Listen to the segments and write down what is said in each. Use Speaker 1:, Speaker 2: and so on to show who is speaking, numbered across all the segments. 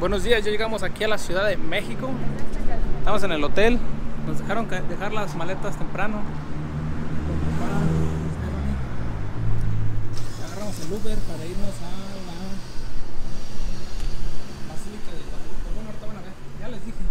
Speaker 1: Buenos días, ya llegamos aquí a la Ciudad de México. Estamos en el hotel. Nos dejaron dejar las maletas temprano. Agarramos el Uber para irnos a la Basílica de Guadalupe. Bueno, ahorita van a ver. Ya les dije.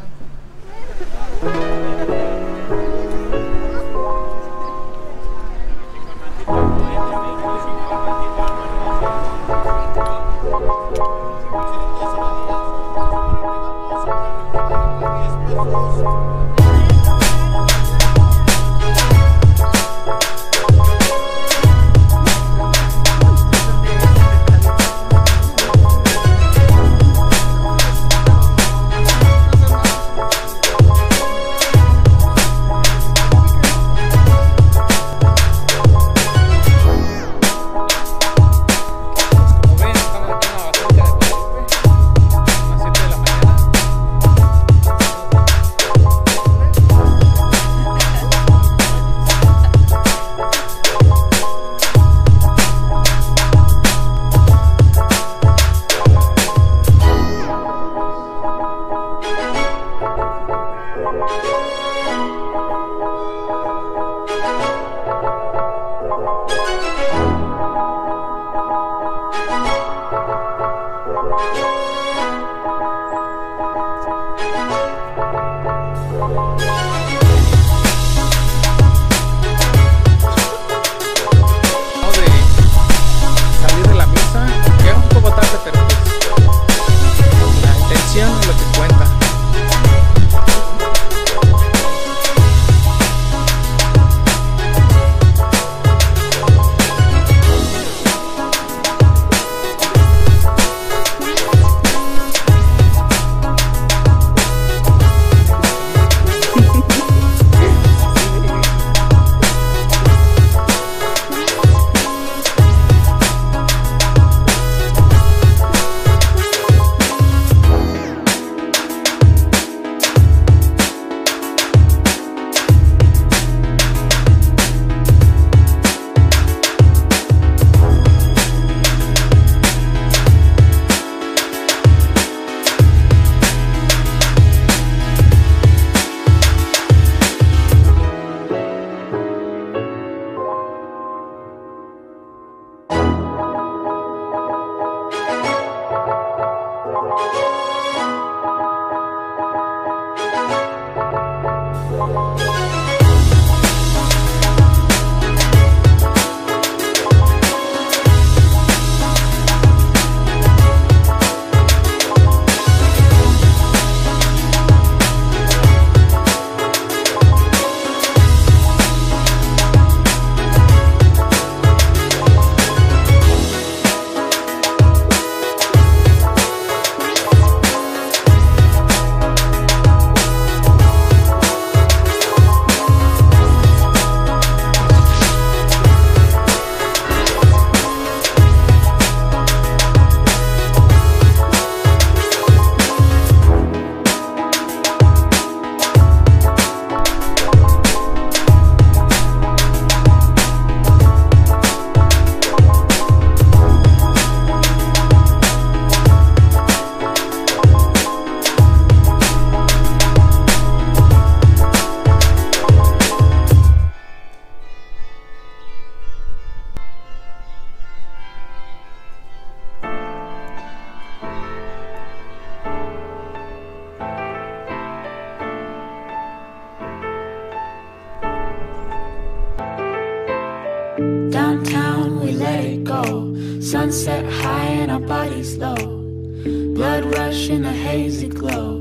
Speaker 2: Downtown we let it go. Sunset high and our bodies low. Blood rush in a hazy glow.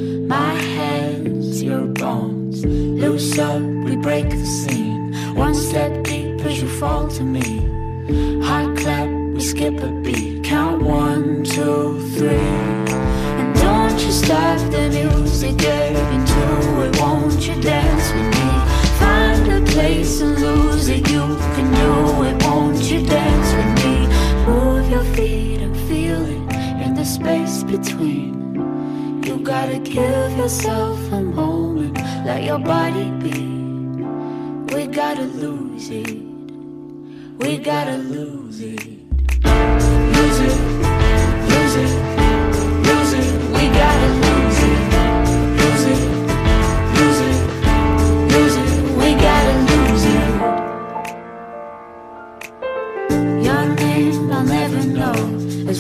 Speaker 2: My hands, your bones. Loose up, we break the scene. One step deep as you fall to me. Heart clap, we skip a beat. Count 1, 2, 3. And don't you stop the music, get into it. Won't you dance with me? Find a place and lose it. You can do it, won't you dance with me? Move your feet and feel it in the space between. You gotta give yourself a moment, let your body be. We gotta lose it. We gotta lose it. Lose it, lose it, lose it.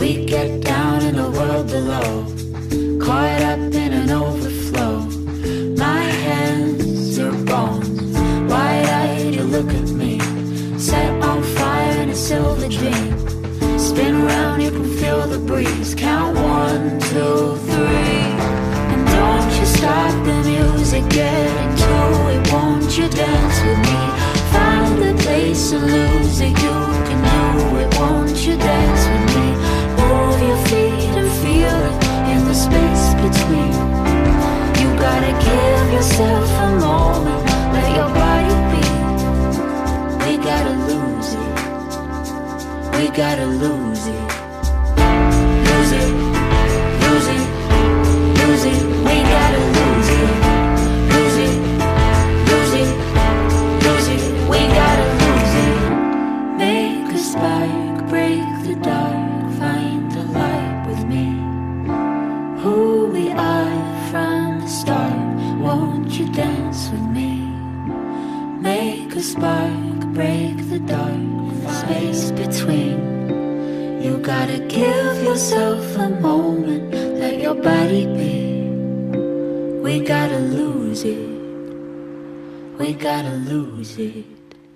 Speaker 2: We get down in the world below, caught up in an overflow. My hands are bones, wide-eyed you look at me, set on fire in a silver dream. Spin round, you can feel the breeze. Count 1, 2, 3, and don't you stop the music, get into it. Won't you dance with me? Find the place and lose it. You can do it. Won't you dance with me? Move your feet and feel it in the space between. You gotta give yourself a moment, let your body be. We gotta lose it. We gotta lose it. Lose it, lose it, lose it. We gotta lose it. Lose it, lose it, lose it. We gotta lose it. Make a spark, break the dark, find the light with me. Who we are from the start, won't you dance with me? Make a spark, break the dark, space between. You gotta give yourself a moment, let your body be. We gotta lose it. We gotta lose it.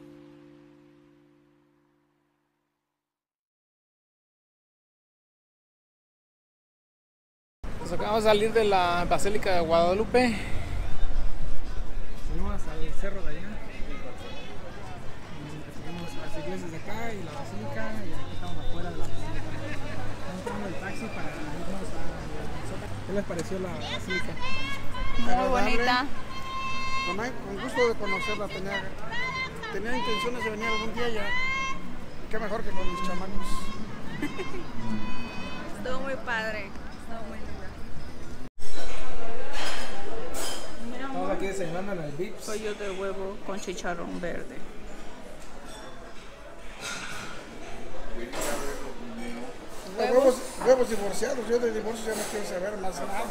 Speaker 1: Pues acabamos de salir de la Basílica de Guadalupe. Subimos al cerro de allá. Subimos las iglesias de acá y la basílica, y aquí estamos afuera de la basílica. Estamos tomando el taxi para irnos a Minnesota. ¿Qué les pareció la basílica?
Speaker 3: Muy bonita.
Speaker 4: Con gusto de conocerla, tenía intenciones de venir algún día ya. Y qué mejor que con mis chamacos.
Speaker 3: Estuvo muy padre. Estuvo muy linda.
Speaker 1: Estamos aquí desayunando en el Vips.
Speaker 3: Pollo de huevo con chicharrón verde.
Speaker 4: Huevos divorciados, yo de divorcio ya no quiero saber más nada.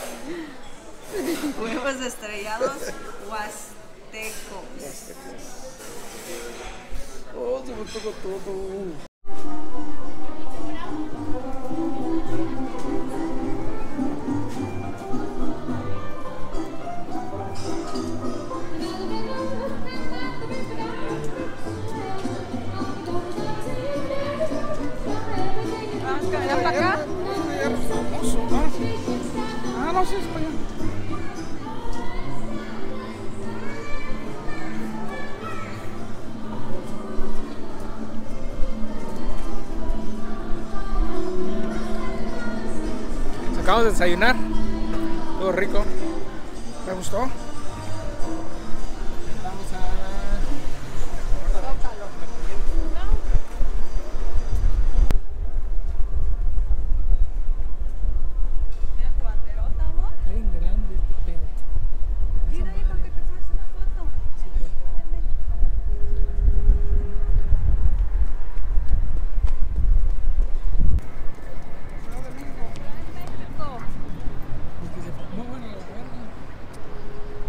Speaker 3: Huevos estrellados huastecos.
Speaker 4: Oh, se me tocó todo.
Speaker 3: Vamos a caminar para acá.
Speaker 4: Famoso, ¿no? Ah, no, sí, es para allá.
Speaker 1: Acabamos de desayunar. Todo rico.
Speaker 4: ¿Me gustó?
Speaker 1: Vamos a...
Speaker 3: Mira tu banderota, amor.
Speaker 1: Está bien grande este pedo.
Speaker 3: Mira, hijo, que te tomes una foto. México.
Speaker 1: Muy buena la verga.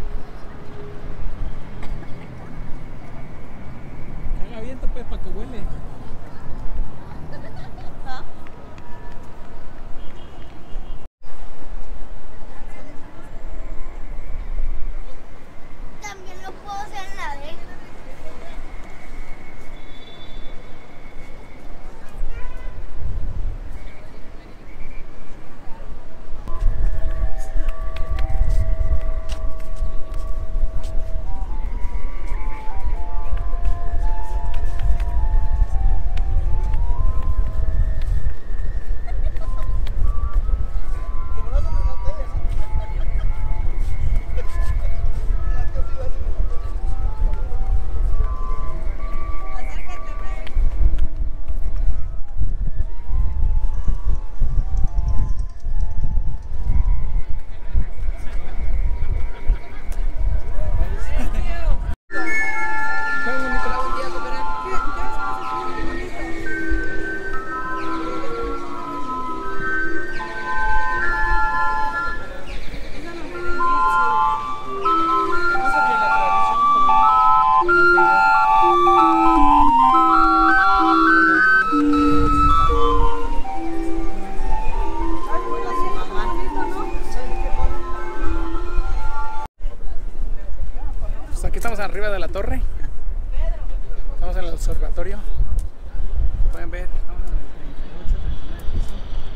Speaker 1: arriba de la torre. Estamos en el observatorio. Pueden ver, estamos en el 38, 39 piso.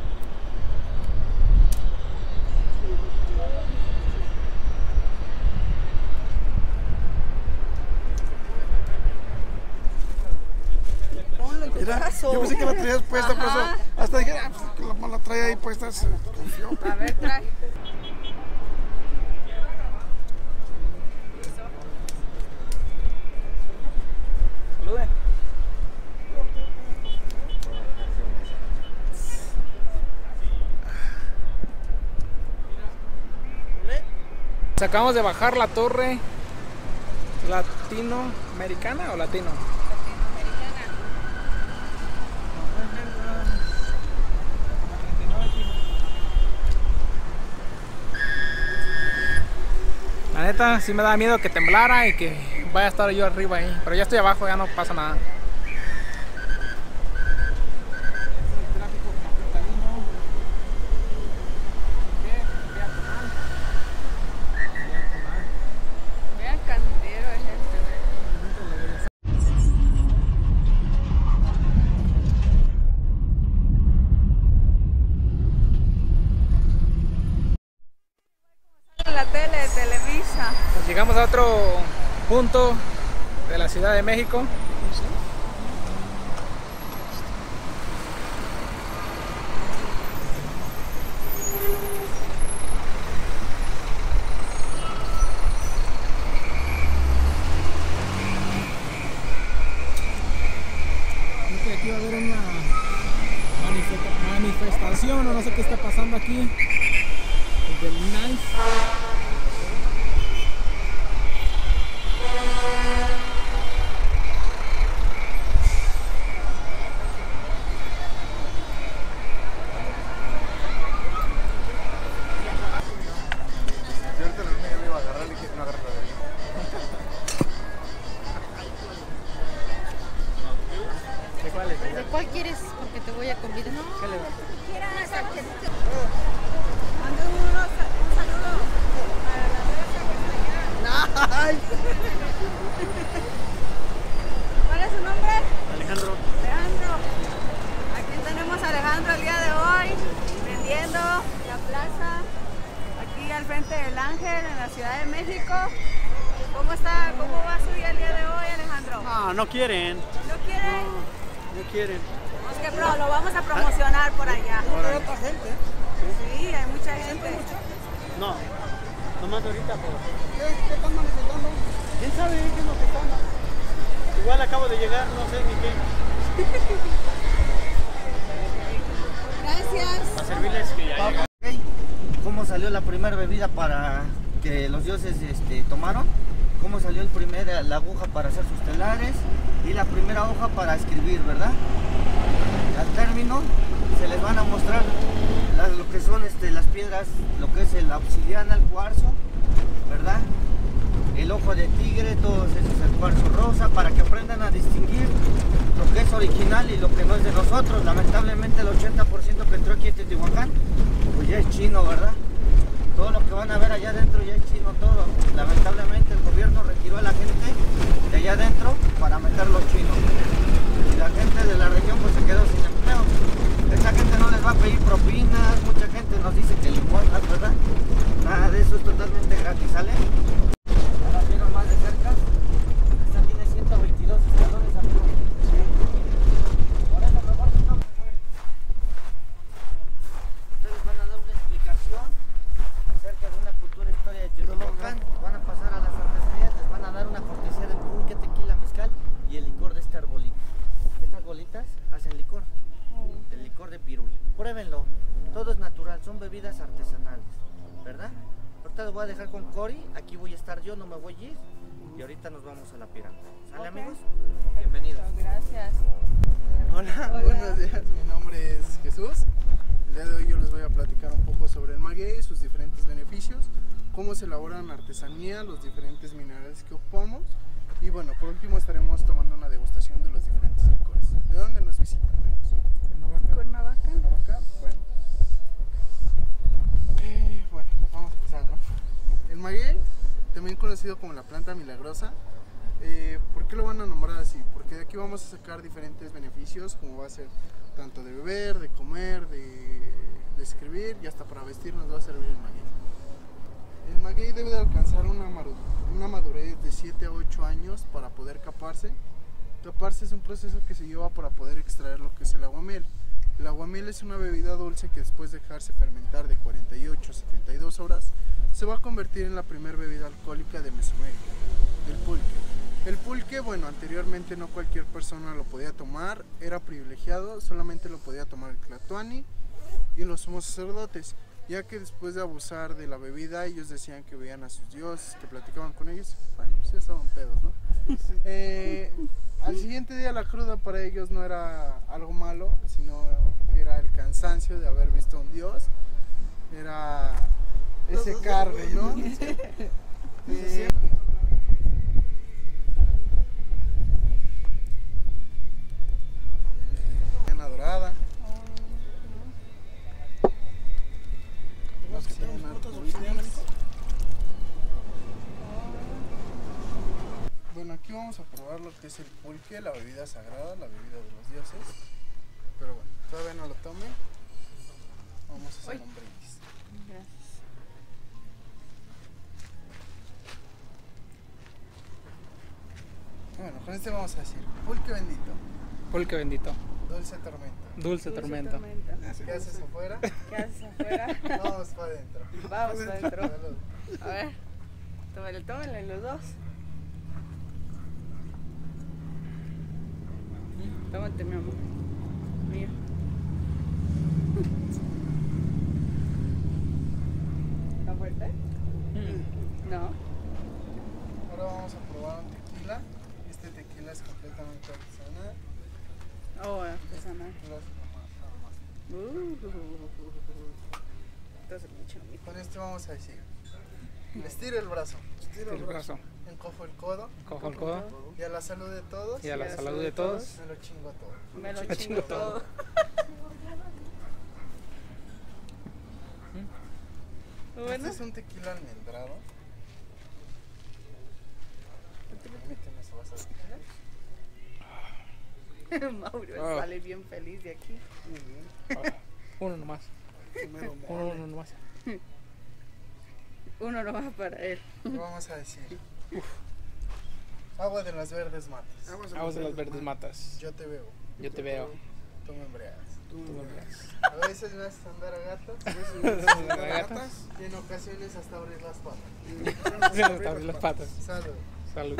Speaker 3: Ponlo en tu
Speaker 4: Mira,
Speaker 3: brazo.
Speaker 4: yo pensé que la traías puesta, por eso
Speaker 3: Ajá.
Speaker 4: hasta dije, pues, que la trae ahí puesta, se confió.
Speaker 3: A ver, trae.
Speaker 1: Saluden. Acabamos de bajar la torre latinoamericana o latino. La neta sí me da miedo que temblara y que vaya a estar yo arriba ahí, pero ya estoy abajo, ya no pasa nada.
Speaker 3: Vean cantero de gente. En la tele de Televisa.
Speaker 1: Pues llegamos a otro punto de la Ciudad de México. Creo que aquí va a haber una manifestación o no sé qué está pasando aquí. Del Nice. ¿De cuál es?
Speaker 5: ¿De cuál quieres? Porque te voy a convidar. No,
Speaker 1: ¿Qué le da?
Speaker 3: Manden un saludo para la mesa que está allá. ¿Cuál es su nombre?
Speaker 1: Alejandro.
Speaker 3: Alejandro. Aquí tenemos a Alejandro el día de hoy vendiendo la plaza aquí al frente del Ángel en la Ciudad de México. ¿Cómo está? ¿Cómo va su día el día de hoy, Alejandro?
Speaker 6: No, no quieren,
Speaker 3: ¿No quiere?
Speaker 6: no quieren.
Speaker 3: Es que lo vamos a promocionar por allá.
Speaker 4: Hay otra gente.
Speaker 3: Sí, hay mucha gente.
Speaker 6: No, nomás ahorita por...
Speaker 4: ¿Qué están manifestando?
Speaker 6: ¿Quién sabe qué es lo que están? Igual acabo de llegar, no sé ni qué.
Speaker 3: Gracias.
Speaker 6: Para servirles que ya llega.
Speaker 7: ¿Cómo salió la primera bebida para que los dioses tomaron? ¿Cómo salió la aguja para hacer sus telares? Y la primera hoja para escribir, ¿verdad? Al término se les van a mostrar lo que son las piedras, lo que es la obsidiana, el cuarzo, ¿verdad? El ojo de tigre, todo eso es el cuarzo rosa, para que aprendan a distinguir lo que es original y lo que no es de nosotros. Lamentablemente el 80% que entró aquí en Teotihuacán, pues ya es chino, ¿verdad? Todo lo que van a ver allá adentro ya es chino todo. Lamentablemente el gobierno retiró a la gente de allá adentro para meter los chinos. Y la gente de la región pues se quedó sin empleo. Esa gente no les va a pedir propinas, mucha gente nos dice que limosnas, ¿verdad? Nada de eso es totalmente gratis, ¿sale? Ahora vieron más de cerca. Esta tiene 122 escalones, amigos. Por eso mejor que no. Ustedes van a dar una explicación acerca de una cultura historia de Teotihuacán. Van a pasar a las artesanías, les van a dar una cortesía de pulque, tequila, mezcal y el licor de este arbolito. Estas bolitas hacen licor, el licor de pirul. Pruébenlo, todo es natural, son bebidas artesanales, ¿verdad? Ahorita les voy a dejar con Cory, aquí voy a estar yo, no me voy a ir. Y ahorita nos vamos a la pirámide. ¿Sale, amigos? Bienvenidos.
Speaker 3: Gracias.
Speaker 8: Hola, buenos días, mi nombre es Jesús. El día de hoy yo les voy a platicar un poco sobre el maguey, sus diferentes beneficios, cómo se elaboran artesanía, los diferentes minerales que ocupamos y bueno, por último estaremos tomando una degustación de los diferentes licores. ¿De dónde nos visitan, amigos?
Speaker 3: Cuernavaca.
Speaker 8: Cuernavaca, bueno. Bueno, vamos a empezar, ¿no? El maguey, también conocido como la planta milagrosa, ¿Por qué lo van a nombrar así? Porque de aquí vamos a sacar diferentes beneficios, como va a ser tanto de beber, de comer, de escribir y hasta para vestir nos va a servir el maguey. El maguey debe de alcanzar una madurez de 7 a 8 años para poder caparse. Caparse es un proceso que se lleva para poder extraer lo que es el aguamiel. El aguamiel es una bebida dulce que después de dejarse fermentar de 48 a 72 horas se va a convertir en la primera bebida alcohólica de Mesoamérica, el pulque. El pulque, bueno, anteriormente no cualquier persona lo podía tomar, era privilegiado, solamente lo podía tomar el tlatoani y los sumos sacerdotes, ya que después de abusar de la bebida ellos decían que veían a sus dioses, que platicaban con ellos, bueno, pues ya estaban pedos, ¿no? Al siguiente día la cruda para ellos no era algo malo, sino que era el cansancio de haber visto a un dios, era ese cargo, ¿no? Dorada. Bueno, aquí vamos a probar lo que es el pulque, la bebida sagrada, la bebida de los dioses. Pero bueno, todavía no lo tome. Vamos a hacer un brindis.
Speaker 3: Gracias.
Speaker 8: Bueno, con este vamos a decir pulque bendito.
Speaker 1: Pulque bendito.
Speaker 8: Dulce tormenta.
Speaker 1: Dulce tormenta.
Speaker 8: ¿Qué haces afuera?
Speaker 3: ¿Qué haces afuera?
Speaker 8: Vamos para adentro.
Speaker 3: Vamos para adentro.
Speaker 8: Salud.
Speaker 3: A ver, tómenle los dos. Tómate, mi amor. Mira. ¿Está fuerte? No.
Speaker 8: Ahora vamos a probar un tequila. Este tequila es completamente artesanal.
Speaker 3: Oh, artesanal.
Speaker 8: Gracias, nada más.
Speaker 3: Entonces, mucho.
Speaker 8: Con este vamos a decir: estira el brazo,
Speaker 1: El brazo.
Speaker 8: encojo el codo,
Speaker 1: Cojo el codo.
Speaker 8: y a la salud de todos,
Speaker 1: Y a la salud de todos.
Speaker 8: me lo chingo todo.
Speaker 3: Me lo
Speaker 1: Me
Speaker 3: chingo
Speaker 1: chingo
Speaker 3: todo.
Speaker 1: todo.
Speaker 3: Bueno,
Speaker 8: Este es un tequila almendrado. Permíteme, se va a salir.
Speaker 3: Mauro sale bien feliz de aquí.
Speaker 1: Uno nomás. Uno nomás.
Speaker 3: Uno nomás para él.
Speaker 8: Vamos a decir: agua de las verdes matas.
Speaker 1: Aguas de las verdes matas.
Speaker 8: Yo te veo,
Speaker 1: Yo te veo.
Speaker 8: tú me embriagas.
Speaker 1: Tú me veas.
Speaker 8: A veces me haces andar a gatas,
Speaker 1: Gatas.
Speaker 8: y en ocasiones hasta abrir las patas.
Speaker 1: Se nos abren las patas.
Speaker 8: Salud.
Speaker 1: Salud.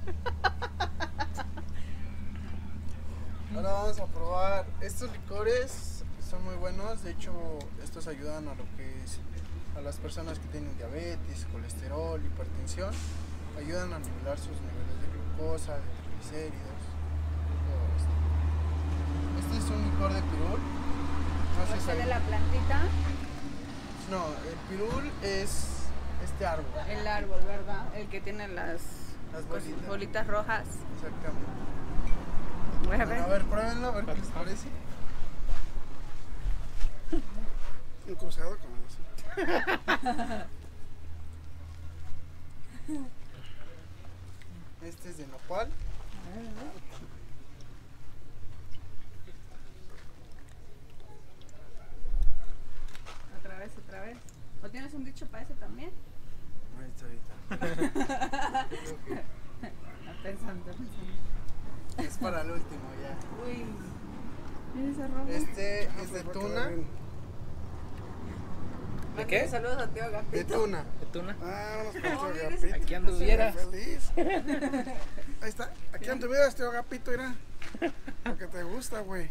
Speaker 8: Ahora vamos a probar estos licores, son muy buenos. De hecho, estos ayudan a lo que es a las personas que tienen diabetes, colesterol, hipertensión. Ayudan a nivelar sus niveles de glucosa, de triglicéridos, todo esto. Este es un licor de pirul. No sé si
Speaker 3: ¿Tiene la plantita?
Speaker 8: No, el pirul es este árbol.
Speaker 3: El árbol, ¿verdad? El que tiene las bolitas rojas.
Speaker 8: Exactamente.
Speaker 3: Voy a
Speaker 8: Bueno, a
Speaker 3: ver.
Speaker 8: ver, pruébenlo, a ver qué les parece.
Speaker 4: Un cruzado como eso.
Speaker 8: Este es de nopal.
Speaker 3: Otra vez. ¿O tienes un dicho para ese también?
Speaker 8: Ahorita.
Speaker 3: Pensando.
Speaker 8: Es para el último ya.
Speaker 3: Uy. Mira ese rojo.
Speaker 8: Este es de tuna.
Speaker 1: ¿De qué?
Speaker 3: Saludos a tío
Speaker 8: De
Speaker 3: Gapito.
Speaker 8: tuna.
Speaker 1: ¿De tuna?
Speaker 4: Ah, vamos
Speaker 3: Oh,
Speaker 4: con
Speaker 3: mira,
Speaker 4: Agapito.
Speaker 1: Aquí anduvieras.
Speaker 4: Feliz. Ahí está. Aquí anduvieras, tío Agapito, mira. Porque te gusta, güey.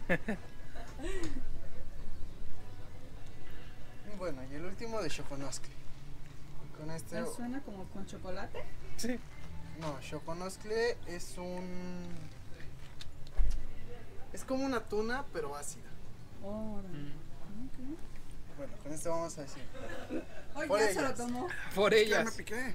Speaker 8: Y bueno, y el último de Xoconoscle. Con este.
Speaker 3: ¿No suena como con chocolate?
Speaker 1: Sí.
Speaker 8: No, Xoconoscle es un. Es como una tuna, pero ácida.
Speaker 3: Oh,
Speaker 8: Bueno, con esto vamos a decir.
Speaker 3: Oye,
Speaker 8: Por
Speaker 3: ya se lo
Speaker 8: ellas.
Speaker 3: tomó.
Speaker 1: Por
Speaker 4: Ya me
Speaker 1: ellas.
Speaker 4: piqué.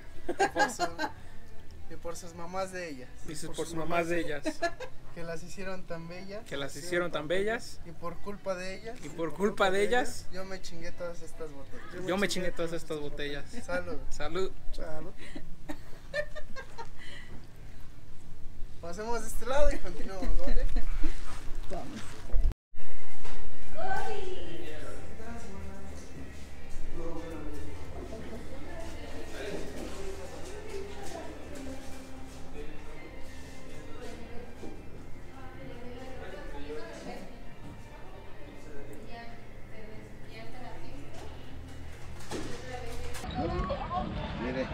Speaker 8: Y por sus mamás de ellas.
Speaker 1: Dices por sus mamás de ellas.
Speaker 8: Que las hicieron tan bellas.
Speaker 1: Que las hicieron tan bellas.
Speaker 8: Y por culpa de ellas.
Speaker 1: Y por culpa de ellas,
Speaker 8: Yo me chingué todas estas botellas.
Speaker 1: yo me chingué todas estas botellas.
Speaker 8: Salud.
Speaker 1: Salud.
Speaker 4: Salud.
Speaker 8: Pasemos de este lado y continuamos, ¿vale?
Speaker 3: Vamos.
Speaker 7: Mire.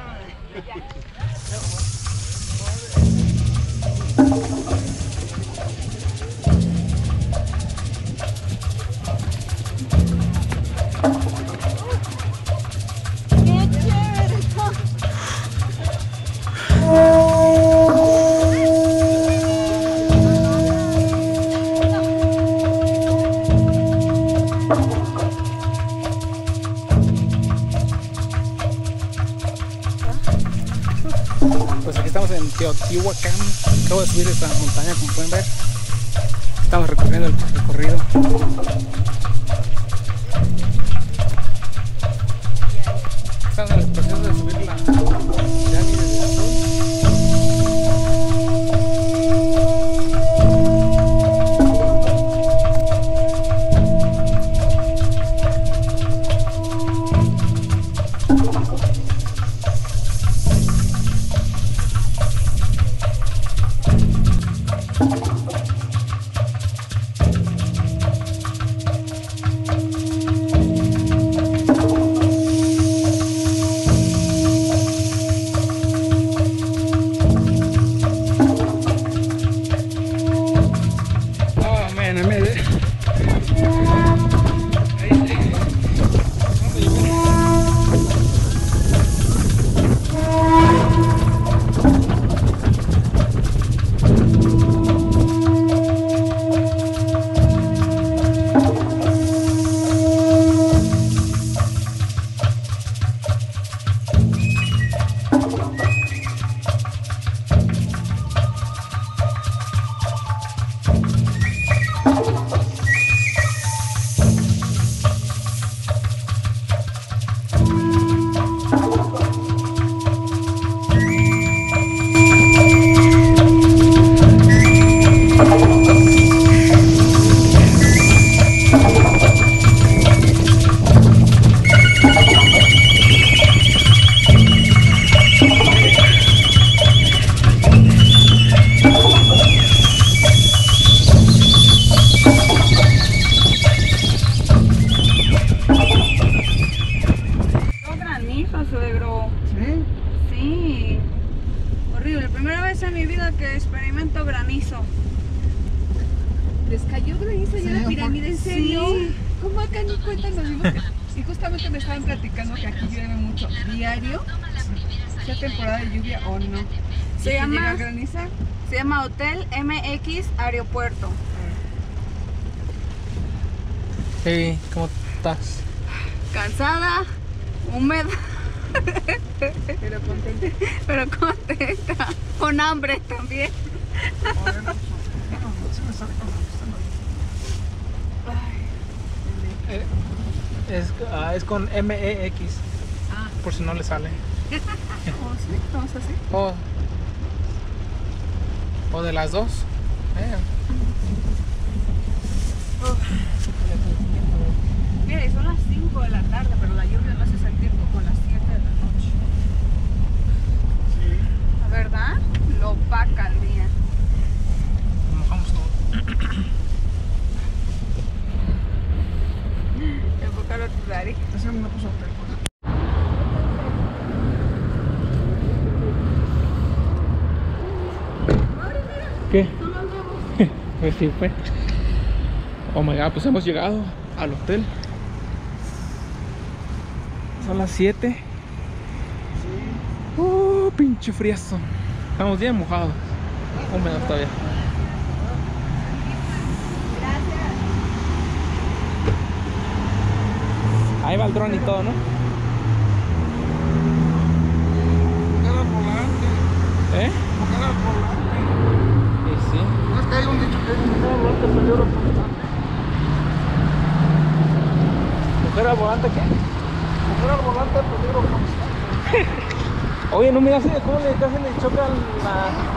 Speaker 1: Pues aquí estamos en Teotihuacán. Acabo de subir esta montaña, como pueden ver. Estamos recorriendo el recorrido. Estamos en el proceso de subir la pirámide del Sol.
Speaker 3: ¿Les cayó granizo ya la pirámide? ¿En serio?
Speaker 5: Sí.
Speaker 3: ¿Cómo acá ni cuenta nos dimos que... Y justamente me estaban platicando que aquí llueve mucho. ¿Diario? ¿Sea temporada de lluvia o no?
Speaker 5: Se llama,
Speaker 3: llega a granizar?
Speaker 5: se llama Hotel MX Aeropuerto.
Speaker 1: Hey, ¿cómo estás?
Speaker 5: Cansada, húmeda,
Speaker 3: Pero contenta.
Speaker 5: pero contenta, con hambre también.
Speaker 1: Es con MEX,
Speaker 3: Ah,
Speaker 1: por si no le sale.
Speaker 3: ¿cómo sí? ¿Vamos así?
Speaker 1: O de las dos.
Speaker 3: Mira, y son las 5 de la tarde, pero la lluvia no hace sentir como las 7 de la noche.
Speaker 5: La verdad, lo opaca el día.
Speaker 1: Mojamos todo.
Speaker 3: Enfocar a tu daddy.
Speaker 4: Ese me puso hotel.
Speaker 1: ¿Qué? Pues sí, fue. Oh my god, pues hemos llegado al hotel. Son las 7. Pinche friazo. Estamos bien mojados. Húmedos todavía. Ahí va el dron y todo, ¿no?
Speaker 4: Buscar al volante.
Speaker 1: ¿Eh?
Speaker 4: Buscar al volante.
Speaker 1: Sí, sí.
Speaker 4: No es que hay un dicho que dice: buscar al volante, perdió la oportunidad.
Speaker 1: ¿Mujer al volante qué?
Speaker 4: Buscar al volante, perdió la oportunidad.
Speaker 1: Oye, no miras cómo le casi le choca la